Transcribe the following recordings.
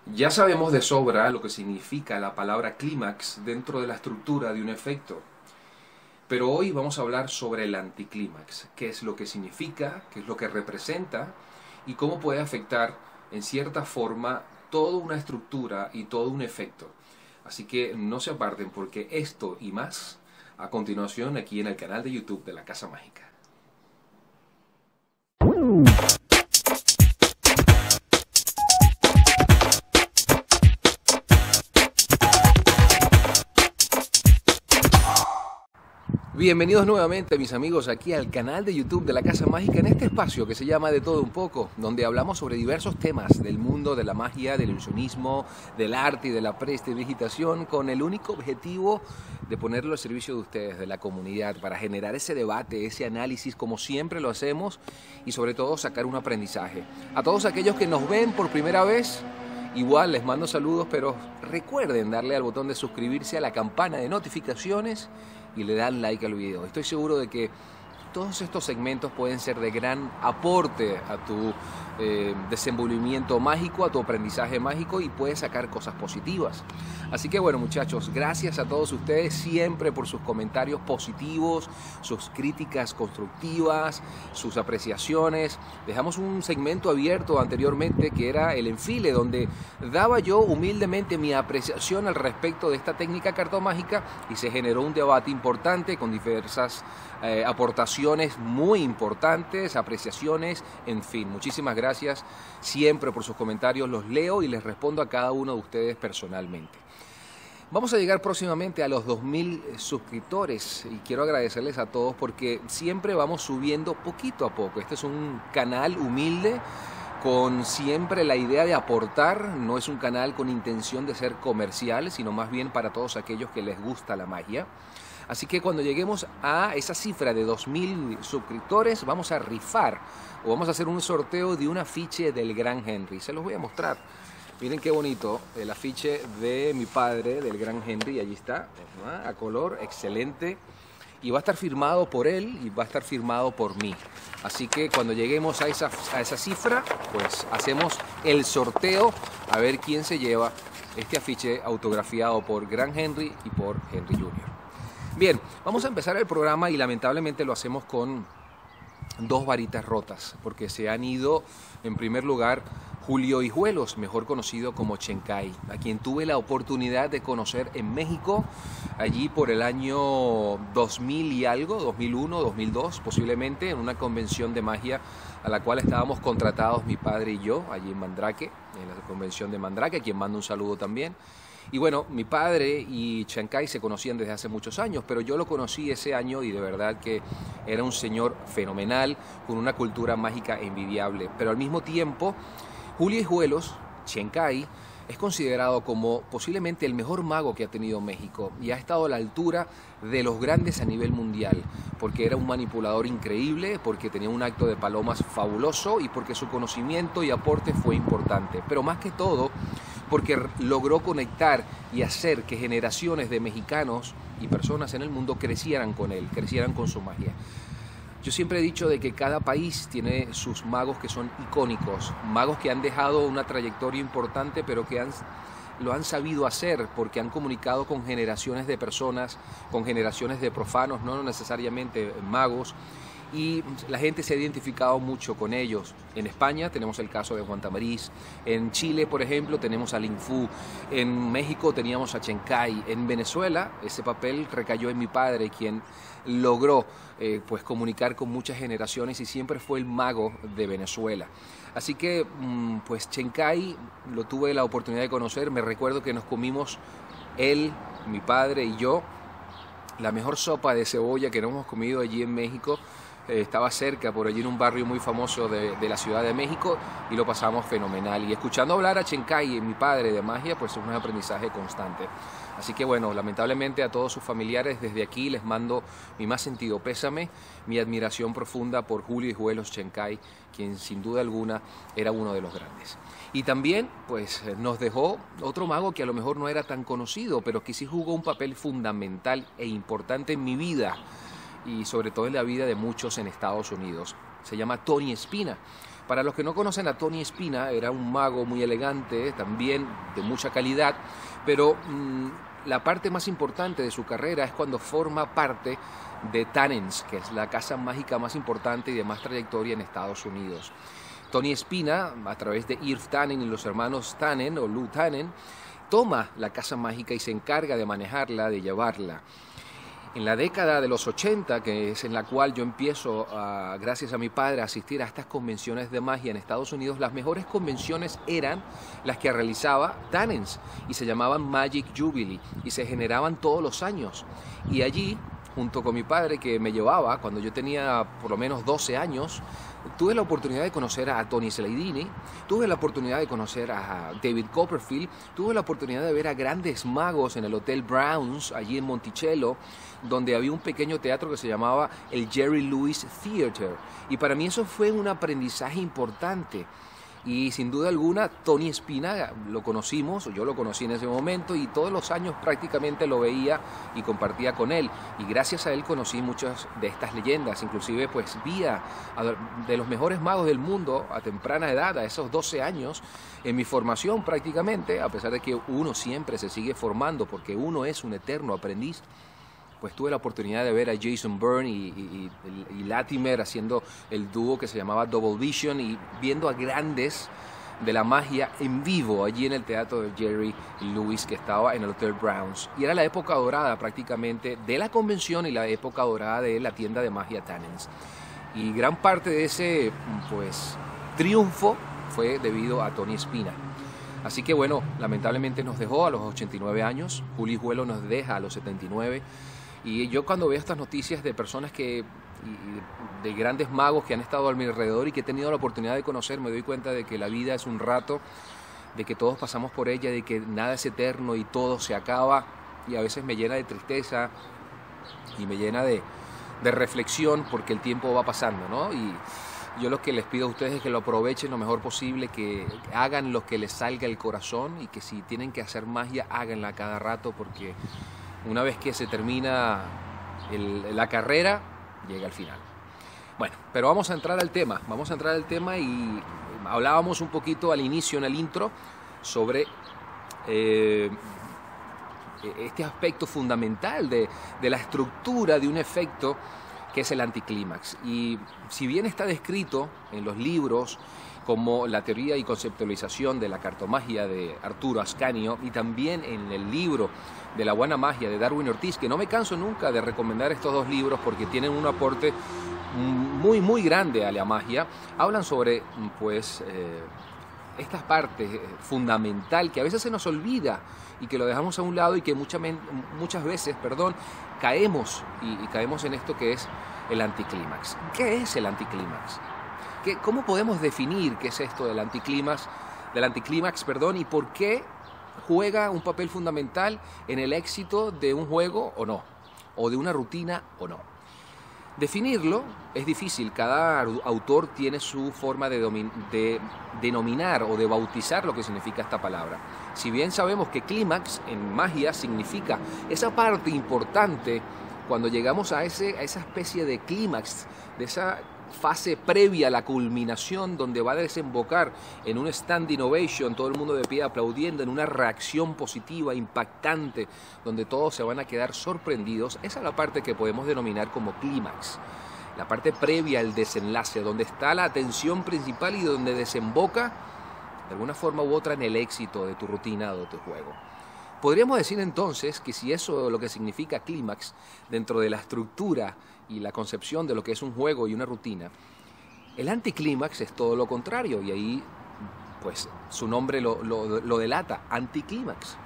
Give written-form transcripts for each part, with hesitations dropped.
Ya sabemos de sobra lo que significa la palabra clímax dentro de la estructura de un efecto, pero hoy vamos a hablar sobre el anticlímax, qué es lo que significa, qué es lo que representa y cómo puede afectar en cierta forma toda una estructura y todo un efecto. Así que no se aparten porque esto y más a continuación aquí en el canal de YouTube de la Casa Mágica. Bienvenidos nuevamente mis amigos aquí al canal de YouTube de la Casa Mágica en este espacio que se llama De Todo Un Poco, donde hablamos sobre diversos temas del mundo de la magia, del ilusionismo, del arte y de la prestidigitación con el único objetivo de ponerlo al servicio de ustedes, de la comunidad, para generar ese debate, ese análisis como siempre lo hacemos y sobre todo sacar un aprendizaje. A todos aquellos que nos ven por primera vez, igual les mando saludos, pero recuerden darle al botón de suscribirse, a la campana de notificaciones y le dan like al video. Estoy seguro de que todos estos segmentos pueden ser de gran aporte a tu desenvolvimiento mágico, a tu aprendizaje mágico y puedes sacar cosas positivas. Así que bueno muchachos, gracias a todos ustedes siempre por sus comentarios positivos, sus críticas constructivas, sus apreciaciones. Dejamos un segmento abierto anteriormente que era el enfile, donde daba yo humildemente mi apreciación al respecto de esta técnica cartomágica y se generó un debate importante con diversas aportaciones muy importantes, apreciaciones, en fin, muchísimas gracias siempre por sus comentarios, los leo y les respondo a cada uno de ustedes personalmente. Vamos a llegar próximamente a los 2000 suscriptores y quiero agradecerles a todos porque siempre vamos subiendo poquito a poco. Este es un canal humilde con siempre la idea de aportar, no es un canal con intención de ser comercial, sino más bien para todos aquellos que les gusta la magia. Así que cuando lleguemos a esa cifra de 2000 suscriptores, vamos a rifar o vamos a hacer un sorteo de un afiche del Gran Henry. Se los voy a mostrar. Miren qué bonito el afiche de mi padre, del Gran Henry. Allí está, a color, excelente. Y va a estar firmado por él y va a estar firmado por mí. Así que cuando lleguemos a esa cifra, pues hacemos el sorteo a ver quién se lleva este afiche autografiado por Gran Henry y por Henry Jr. Bien, vamos a empezar el programa y lamentablemente lo hacemos con dos varitas rotas, porque se han ido, en primer lugar, Julio Hijuelos, mejor conocido como Chencay, a quien tuve la oportunidad de conocer en México, allí por el año 2000 y algo, 2001, 2002 posiblemente, en una convención de magia a la cual estábamos contratados mi padre y yo, allí en Mandrake, en la convención de Mandrake, a quien mando un saludo también. Y bueno, mi padre y Chencay se conocían desde hace muchos años, pero yo lo conocí ese año y de verdad que era un señor fenomenal, con una cultura mágica envidiable. Pero al mismo tiempo, Julio Hijuelos, Chencay, es considerado como posiblemente el mejor mago que ha tenido México y ha estado a la altura de los grandes a nivel mundial, porque era un manipulador increíble, porque tenía un acto de palomas fabuloso y porque su conocimiento y aporte fue importante. Pero más que todo, porque logró conectar y hacer que generaciones de mexicanos y personas en el mundo crecieran con él, crecieran con su magia. Yo siempre he dicho de que cada país tiene sus magos que son icónicos, magos que han dejado una trayectoria importante, pero que lo han sabido hacer porque han comunicado con generaciones de personas, con generaciones de profanos, no necesariamente magos, y la gente se ha identificado mucho con ellos. En España tenemos el caso de Juan Tamariz, en Chile, por ejemplo, tenemos a Lin Fu, en México teníamos a Chencay, en Venezuela ese papel recayó en mi padre, quien logró pues comunicar con muchas generaciones y siempre fue el mago de Venezuela. Así que pues Chencay lo tuve la oportunidad de conocer, me recuerdo que nos comimos él, mi padre y yo, la mejor sopa de cebolla que nos hemos comido allí en México. Estaba cerca, por allí en un barrio muy famoso de la Ciudad de México y lo pasamos fenomenal. Y escuchando hablar a Chencay, mi padre, de magia, pues es un aprendizaje constante. Así que bueno, lamentablemente a todos sus familiares desde aquí les mando mi más sentido pésame, mi admiración profunda por Julio Hijuelos Chencay, quien sin duda alguna era uno de los grandes. Y también pues nos dejó otro mago que a lo mejor no era tan conocido, pero que sí jugó un papel fundamental e importante en mi vida y sobre todo en la vida de muchos en Estados Unidos. Se llama Tony Espina. Para los que no conocen a Tony Espina, era un mago muy elegante, también de mucha calidad, pero la parte más importante de su carrera es cuando forma parte de Tannen's, que es la casa mágica más importante y de más trayectoria en Estados Unidos. Tony Espina, a través de Irv Tannen y los hermanos Tannen o Lou Tannen, toma la casa mágica y se encarga de manejarla, de llevarla. En la década de los 80, que es en la cual yo empiezo, gracias a mi padre, a asistir a estas convenciones de magia en Estados Unidos, las mejores convenciones eran las que realizaba Tannen's y se llamaban Magic Jubilee y se generaban todos los años. Y allí, junto con mi padre que me llevaba cuando yo tenía por lo menos 12 años, tuve la oportunidad de conocer a Tony Slidini, tuve la oportunidad de conocer a David Copperfield, tuve la oportunidad de ver a grandes magos en el Hotel Browns, allí en Monticello, donde había un pequeño teatro que se llamaba el Jerry Lewis Theater. Y para mí eso fue un aprendizaje importante. Y sin duda alguna, Tony Espina lo conocimos, yo lo conocí en ese momento y todos los años prácticamente lo veía y compartía con él. Y gracias a él conocí muchas de estas leyendas, inclusive pues de los mejores magos del mundo a temprana edad, a esos 12 años, en mi formación prácticamente, a pesar de que uno siempre se sigue formando porque uno es un eterno aprendiz. Pues tuve la oportunidad de ver a Jason Bourne y Latimer haciendo el dúo que se llamaba Double Vision y viendo a grandes de la magia en vivo allí en el teatro de Jerry Lewis que estaba en el Hotel Browns. Y era la época dorada prácticamente de la convención y la época dorada de la tienda de magia Tannen's. Y gran parte de ese pues triunfo fue debido a Tony Espina. Así que bueno, lamentablemente nos dejó a los 89 años, Juli Juelo nos deja a los 79. Y yo cuando veo estas noticias de personas de grandes magos que han estado a mi alrededor y que he tenido la oportunidad de conocer, me doy cuenta de que la vida es un rato, de que todos pasamos por ella, de que nada es eterno y todo se acaba, y a veces me llena de tristeza y me llena de reflexión porque el tiempo va pasando, ¿no? Y yo lo que les pido a ustedes es que lo aprovechen lo mejor posible, que hagan lo que les salga el corazón y que si tienen que hacer magia, háganla cada rato porque una vez que se termina la carrera, llega al final. Bueno, pero vamos a entrar al tema. Y hablábamos un poquito al inicio, en el intro, sobre este aspecto fundamental de la estructura de un efecto que es el anticlímax. Y si bien está descrito en los libros como la teoría y conceptualización de la cartomagia de Arturo Ascanio y también en el libro de la buena magia de Darwin Ortiz, que no me canso nunca de recomendar estos dos libros porque tienen un aporte muy muy grande a la magia, hablan sobre pues esta parte fundamental que a veces se nos olvida y que lo dejamos a un lado y que muchas veces caemos y caemos en esto que es el anticlímax. ¿Qué es el anticlímax? ¿Cómo podemos definir qué es esto del anticlímax, y por qué juega un papel fundamental en el éxito de un juego o no, o de una rutina o no? Definirlo es difícil, cada autor tiene su forma de denominar o de bautizar lo que significa esta palabra. Si bien sabemos que clímax en magia significa esa parte importante cuando llegamos a esa especie de clímax, de esa fase previa a la culminación donde va a desembocar en un standing ovation, todo el mundo de pie aplaudiendo, en una reacción positiva, impactante, donde todos se van a quedar sorprendidos. Esa es la parte que podemos denominar como clímax, la parte previa al desenlace, donde está la atención principal y donde desemboca de alguna forma u otra en el éxito de tu rutina o de tu juego. Podríamos decir entonces que si eso es lo que significa clímax dentro de la estructura y la concepción de lo que es un juego y una rutina, el anticlímax es todo lo contrario y ahí pues su nombre lo delata, anticlímax.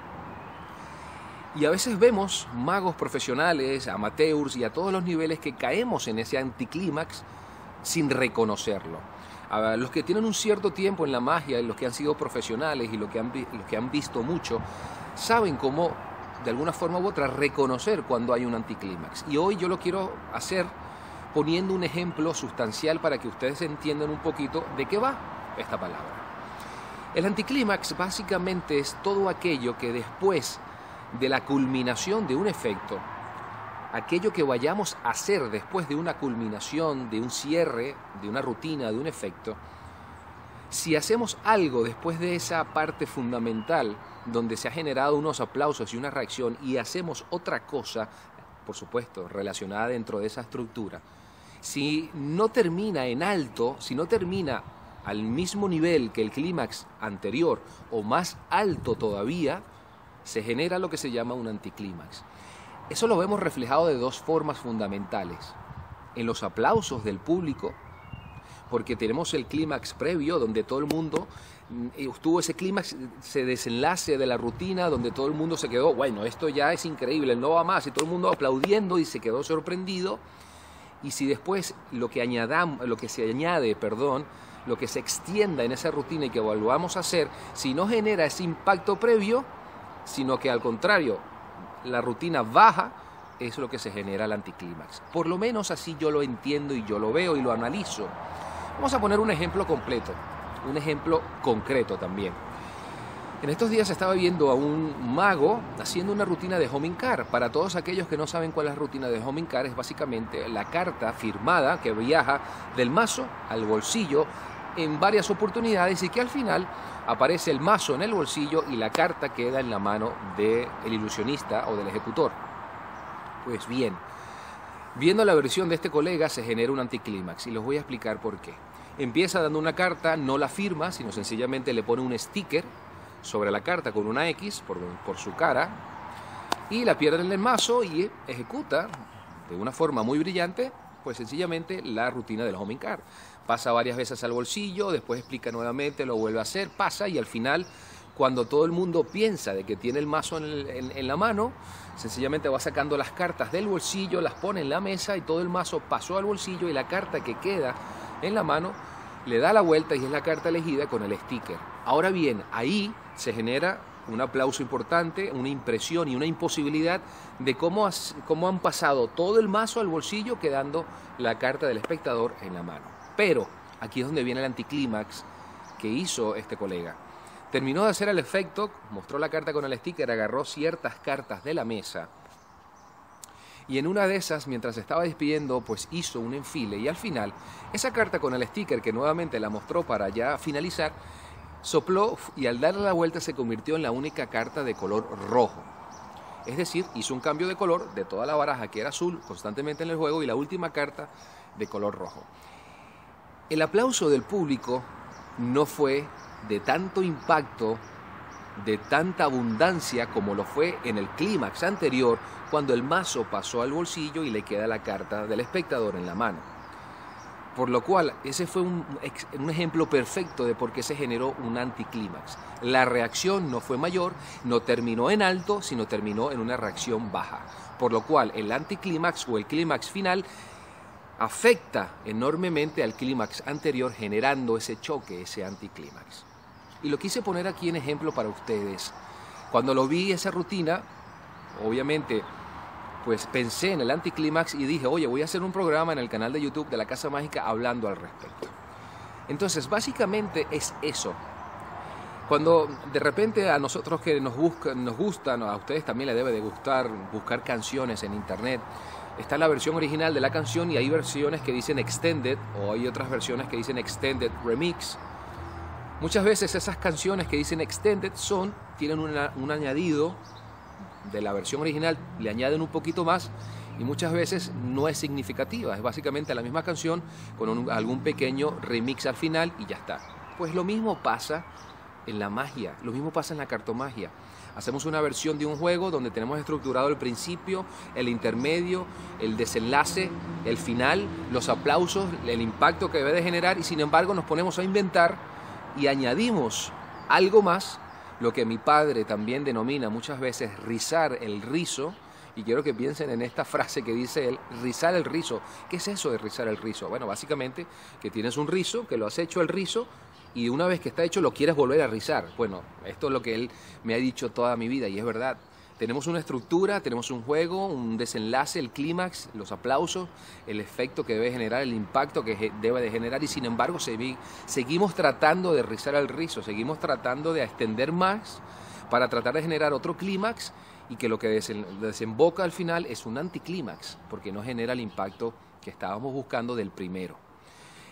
Y a veces vemos magos profesionales, amateurs y a todos los niveles que caemos en ese anticlímax sin reconocerlo. A los que tienen un cierto tiempo en la magia, los que han sido profesionales y los que han visto mucho, saben cómo de alguna forma u otra reconocer cuando hay un anticlímax. Y hoy yo lo quiero hacer poniendo un ejemplo sustancial para que ustedes entiendan un poquito de qué va esta palabra. El anticlímax básicamente es todo aquello que después de la culminación de un efecto, aquello que vayamos a hacer después de una culminación, de un cierre, de una rutina, de un efecto, Si hacemos algo después de esa parte fundamental, donde se ha generado unos aplausos y una reacción, y hacemos otra cosa, por supuesto, relacionada dentro de esa estructura, si no termina en alto, si no termina al mismo nivel que el clímax anterior o más alto todavía, se genera lo que se llama un anticlímax. Eso lo vemos reflejado de dos formas fundamentales. En los aplausos del público, porque tenemos el clímax previo, donde todo el mundo tuvo ese clímax, ese desenlace de la rutina, donde todo el mundo se quedó, bueno, esto ya es increíble, no va más, y todo el mundo aplaudiendo y se quedó sorprendido. Y si después lo que se extienda en esa rutina y que volvamos a hacer, si no genera ese impacto previo, sino que al contrario, la rutina baja, es lo que se genera el anticlímax. Por lo menos así yo lo entiendo y yo lo veo y lo analizo. Vamos a poner un ejemplo completo, un ejemplo concreto también. En estos días estaba viendo a un mago haciendo una rutina de homing card. Para todos aquellos que no saben cuál es la rutina de homing card, es básicamente la carta firmada que viaja del mazo al bolsillo en varias oportunidades y que al final aparece el mazo en el bolsillo y la carta queda en la mano del ilusionista o del ejecutor. Pues bien, viendo la versión de este colega se genera un anticlímax y les voy a explicar por qué. Empieza dando una carta, no la firma, sino sencillamente le pone un sticker sobre la carta con una X por su cara y la pierde en el mazo y ejecuta de una forma muy brillante pues sencillamente la rutina del homing card. Pasa varias veces al bolsillo, después explica nuevamente, lo vuelve a hacer, pasa y al final, cuando todo el mundo piensa de que tiene el mazo en la mano, sencillamente va sacando las cartas del bolsillo, las pone en la mesa y todo el mazo pasó al bolsillo y la carta que queda en la mano le da la vuelta y es la carta elegida con el sticker. Ahora bien, ahí se genera un aplauso importante, una impresión y una imposibilidad de cómo han pasado todo el mazo al bolsillo quedando la carta del espectador en la mano. Pero aquí es donde viene el anticlímax que hizo este colega. Terminó de hacer el efecto, mostró la carta con el sticker, agarró ciertas cartas de la mesa y en una de esas, mientras estaba despidiendo, pues hizo un enfile y al final, esa carta con el sticker que nuevamente la mostró para ya finalizar, sopló y al darle la vuelta se convirtió en la única carta de color rojo. Es decir, hizo un cambio de color de toda la baraja que era azul constantemente en el juego y la última carta de color rojo. El aplauso del público no fue de tanto impacto, de tanta abundancia como lo fue en el clímax anterior cuando el mazo pasó al bolsillo y le queda la carta del espectador en la mano. Por lo cual, ese fue un ejemplo perfecto de por qué se generó un anticlímax. La reacción no fue mayor, no terminó en alto, sino terminó en una reacción baja. Por lo cual, el anticlímax o el clímax final afecta enormemente al clímax anterior, generando ese choque, ese anticlímax. Y lo quise poner aquí en ejemplo para ustedes. Cuando lo vi esa rutina, obviamente, pues pensé en el anticlímax y dije, oye, voy a hacer un programa en el canal de YouTube de La Casa Mágica hablando al respecto. Entonces, básicamente es eso. Cuando de repente a nosotros que nos gustan, a ustedes también les debe de gustar buscar canciones en internet, está la versión original de la canción y hay versiones que dicen Extended o hay otras versiones que dicen Extended Remix. Muchas veces esas canciones que dicen Extended tienen un añadido de la versión original, le añaden un poquito más y muchas veces no es significativa, es básicamente la misma canción con algún pequeño remix al final y ya está. Pues lo mismo pasa en la magia, lo mismo pasa en la cartomagia. Hacemos una versión de un juego donde tenemos estructurado el principio, el intermedio, el desenlace, el final, los aplausos, el impacto que debe de generar y sin embargo nos ponemos a inventar y añadimos algo más, lo que mi padre también denomina muchas veces rizar el rizo, y quiero que piensen en esta frase que dice él, rizar el rizo. ¿Qué es eso de rizar el rizo? Bueno, básicamente que tienes un rizo, que lo has hecho el rizo, y una vez que está hecho lo quieres volver a rizar. Bueno, esto es lo que él me ha dicho toda mi vida, y es verdad. Tenemos una estructura, tenemos un juego, un desenlace, el clímax, los aplausos, el efecto que debe generar, el impacto que debe de generar y sin embargo seguimos tratando de rizar el rizo, seguimos tratando de extender más para tratar de generar otro clímax y que lo que desemboca al final es un anticlímax porque no genera el impacto que estábamos buscando del primero.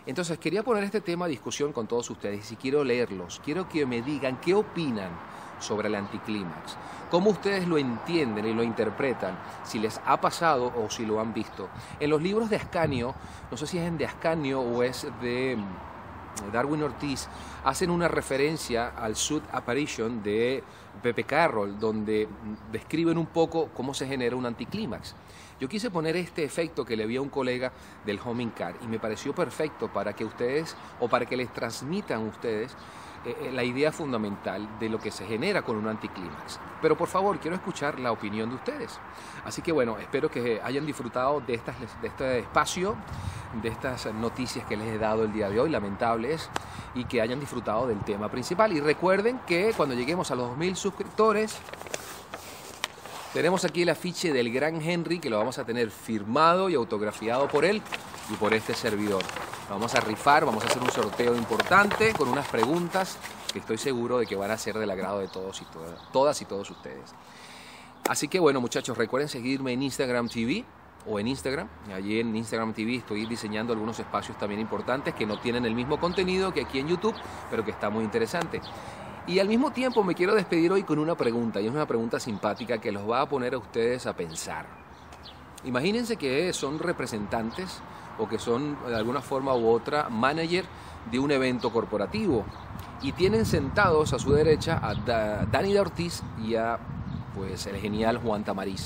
Entonces quería poner este tema a discusión con todos ustedes y quiero leerlos, quiero que me digan qué opinan sobre el anticlímax, cómo ustedes lo entienden y lo interpretan, si les ha pasado o si lo han visto. En los libros de Ascanio, no sé si es de Ascanio o es de Darwin Ortiz, hacen una referencia al Sud Apparition de Pepe Carroll, donde describen un poco cómo se genera un anticlímax. Yo quise poner este efecto que le vi a un colega del Homing Car y me pareció perfecto para que ustedes, o para que les transmitan ustedes, la idea fundamental de lo que se genera con un anticlímax. Pero por favor, quiero escuchar la opinión de ustedes. Así que bueno, espero que hayan disfrutado de este espacio, de estas noticias que les he dado el día de hoy, lamentables, y que hayan disfrutado del tema principal. Y recuerden que cuando lleguemos a los 2000 suscriptores, tenemos aquí el afiche del gran Henry, que lo vamos a tener firmado y autografiado por él y por este servidor. Vamos a rifar, vamos a hacer un sorteo importante con unas preguntas que estoy seguro de que van a ser del agrado de todos y todas y todos ustedes. Así que bueno, muchachos, recuerden seguirme en Instagram TV o en Instagram. Allí en Instagram TV estoy diseñando algunos espacios también importantes que no tienen el mismo contenido que aquí en YouTube, pero que está muy interesante. Y al mismo tiempo me quiero despedir hoy con una pregunta, y es una pregunta simpática que los va a poner a ustedes a pensar. Imagínense que son representantes o que son de alguna forma u otra manager de un evento corporativo y tienen sentados a su derecha a Dani Ortiz y a pues el genial Juan Tamariz.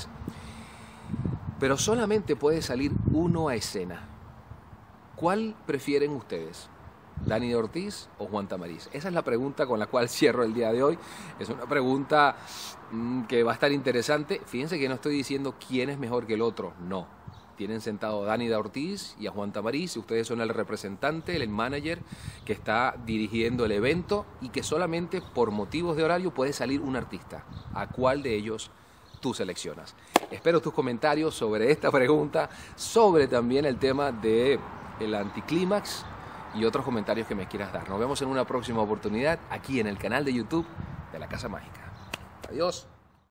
Pero solamente puede salir uno a escena. ¿Cuál prefieren ustedes? ¿Dani Ortiz o Juan Tamariz? Esa es la pregunta con la cual cierro el día de hoy. Es una pregunta que va a estar interesante. Fíjense que no estoy diciendo quién es mejor que el otro, no. Tienen sentado a Dani Ortiz y a Juan Tamariz. Ustedes son el representante, el manager que está dirigiendo el evento y que solamente por motivos de horario puede salir un artista. ¿A cuál de ellos tú seleccionas? Espero tus comentarios sobre esta pregunta, sobre también el tema del anticlímax y otros comentarios que me quieras dar. Nos vemos en una próxima oportunidad aquí en el canal de YouTube de La Casa Mágica. Adiós.